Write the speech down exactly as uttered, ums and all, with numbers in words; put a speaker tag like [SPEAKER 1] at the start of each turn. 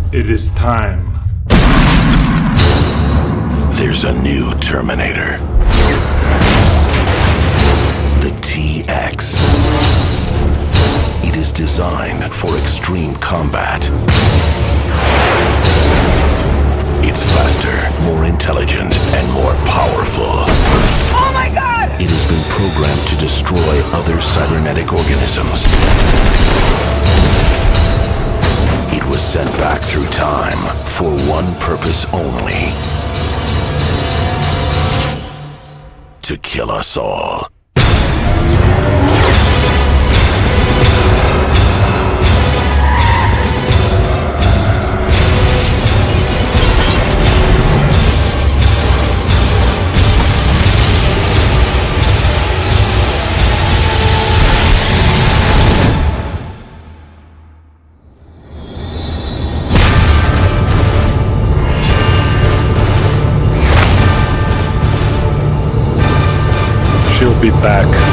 [SPEAKER 1] It is time.
[SPEAKER 2] There's a new Terminator. The T X. It is designed for extreme combat. It's faster, more intelligent, and more powerful.
[SPEAKER 3] Oh my God!
[SPEAKER 2] It has been programmed to destroy other cybernetic organisms. It was sent back through time for one purpose only. To kill us all.
[SPEAKER 1] She'll be back.